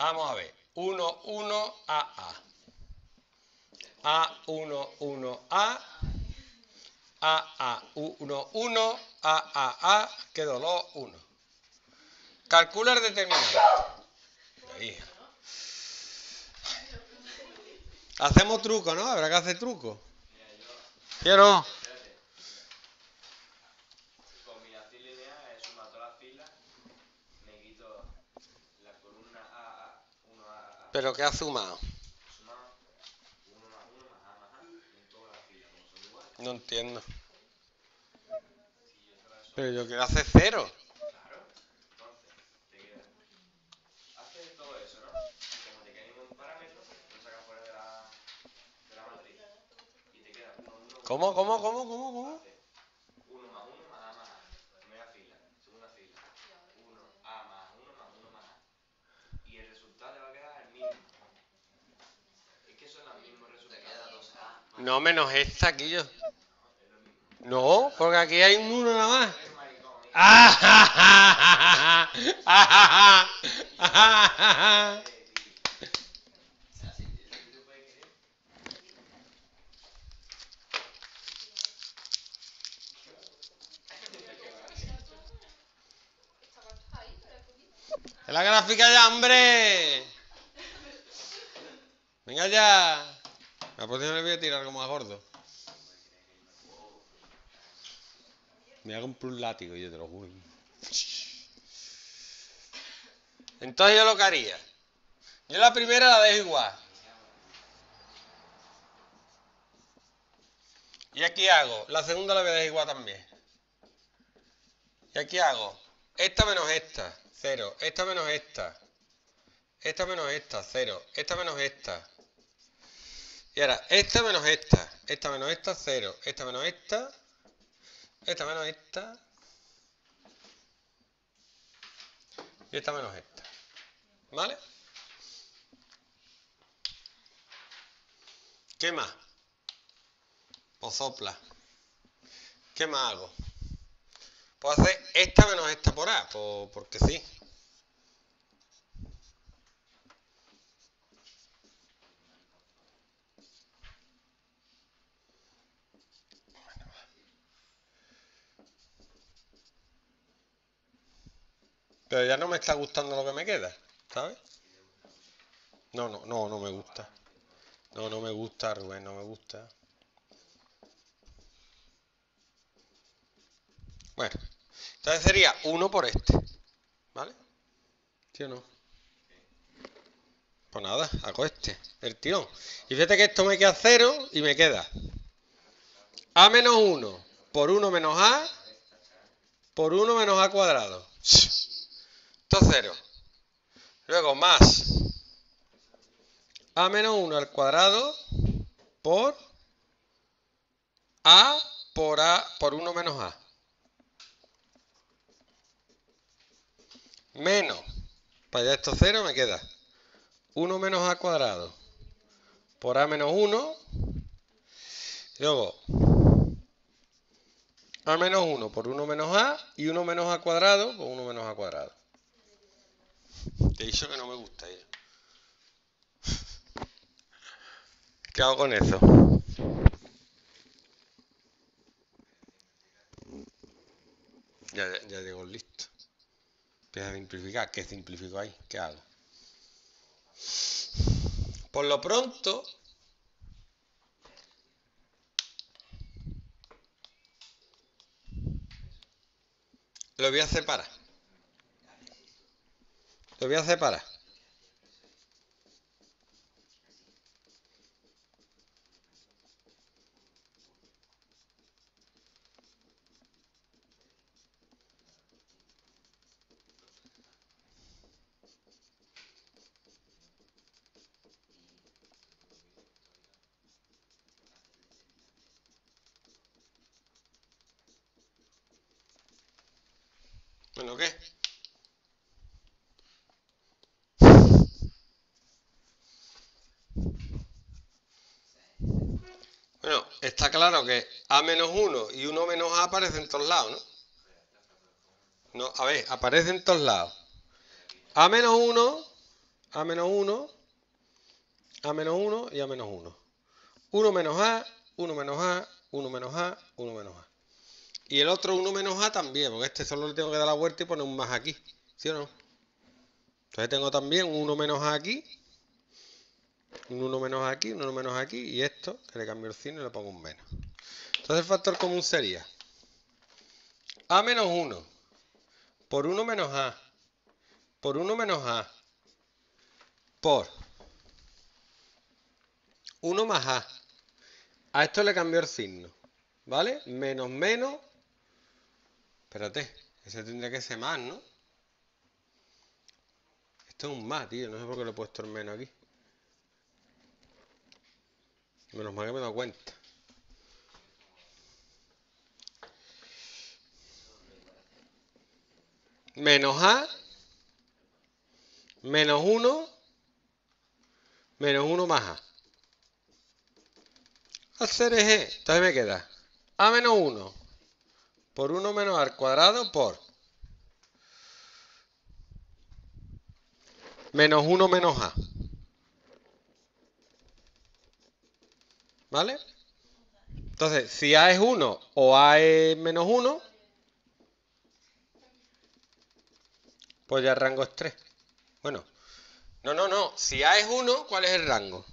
Vamos a ver. 1, 1, A. A1, 1A. A1, 1. A. Quedó los 1. Calcula el determinante. Ahí. Hacemos truco, ¿no? Habrá que hacer truco. Quiero. Combinación lineal es sumar todas las filas, me quito la columna A, 1A. ¿Pero qué ha sumado? Sumar 1 más 1 más A más A en todas las filas, como son iguales. No entiendo. Si yo solo eso. Pero yo quiero hacer 0. Claro. Entonces, te queda. Haces todo eso, ¿no? Y como te queda ningún parámetro, lo sacas fuera de la matriz. Y te queda 1, 1. ¿Cómo? 1 más 1 más A más A. Primera fila, segunda fila. 1A más 1 más 1 más A. Y el resultado te va a quedar el mismo. Es que son los mismos resultados. Te queda 2A. No, menos esta aquí yo. Es lo mismo. No, porque aquí hay un 1 nada más. Eres maricón, ¿eh? ¡Es la gráfica ya, hombre! Venga ya. La próxima le voy a tirar algo más gordo. Me hago un látigo, yo te lo juro. Entonces yo lo que haría. Yo la primera la dejo igual. Y aquí hago. La segunda la voy a dejar igual también. Y aquí hago. Esta menos esta. 0. Esta menos esta. Esta menos esta. 0. Esta menos esta. Y ahora, esta menos esta. Esta menos esta. 0. Esta menos esta. Esta menos esta. Y esta menos esta. ¿Vale? ¿Qué más? Pues sopla. ¿Qué más hago? Puedo hacer esta menos esta por A, porque sí. Pero ya no me está gustando lo que me queda, ¿sabes? No me gusta. No me gusta, Rubén, no me gusta. Bueno, entonces sería 1 por este, ¿vale? ¿Sí o no? Pues nada, hago este, el tirón. Y fíjate que esto me queda 0 y me queda A menos 1 por 1 menos A por 1 menos A cuadrado. Esto es 0. Luego más A menos 1 al cuadrado por A por 1 menos A. Menos, para allá esto 0 me queda 1 menos A cuadrado por A menos 1. Y luego A menos 1 por 1 menos A y 1 menos A cuadrado por 1 menos A cuadrado. Te he dicho que no me gusta ello. ¿Qué hago con eso? Ya llegó listo. Empieza a simplificar. ¿Qué simplifico ahí? ¿Qué hago? Por lo pronto, lo voy a separar. Lo voy a separar. Bueno, ¿qué? Bueno, está claro que A menos 1 y 1 menos A aparecen en todos lados, ¿no? No, a ver, aparecen en todos lados. A menos 1 A menos 1, A menos 1 y A menos 1. 1 menos A, 1 menos A, 1 menos A, 1 menos A. Y el otro 1 menos A también, porque este solo le tengo que dar la vuelta y poner un más aquí. ¿Sí o no? Entonces tengo también un 1 menos A aquí, un 1 menos aquí, un 1 menos aquí, y esto, que le cambio el signo y le pongo un menos. Entonces el factor común sería A menos 1 por 1 menos A por 1 menos A por 1 más A. A esto le cambio el signo, ¿vale? Menos menos. Espérate, ese tendría que ser más, ¿no? Esto es un más, tío. No sé por qué le he puesto el menos aquí. Menos mal que me he dado cuenta. Menos A. Menos 1. Menos 1 más A. Hacer eje. Entonces me queda A menos 1 por 1 menos A al cuadrado por menos 1 menos A. ¿Vale? Entonces, si A es 1 o A es menos 1, pues ya el rango es 3. Bueno, no. Si A es 1, ¿cuál es el rango?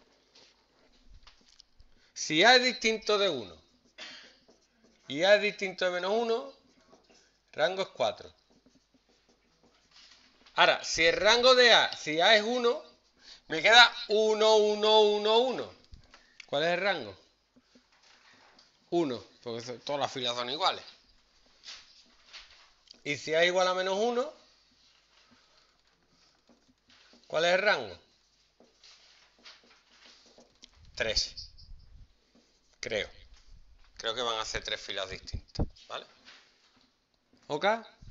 Si A es distinto de 1 y A es distinto de menos 1, rango es 4. Ahora, si el rango de A, si A es 1, me queda 1, 1, 1, 1. ¿Cuál es el rango? 1, porque todas las filas son iguales. Y si A es igual a menos 1, ¿cuál es el rango? 3. Creo que van a ser 3 filas distintas, ¿vale? ¿Ok?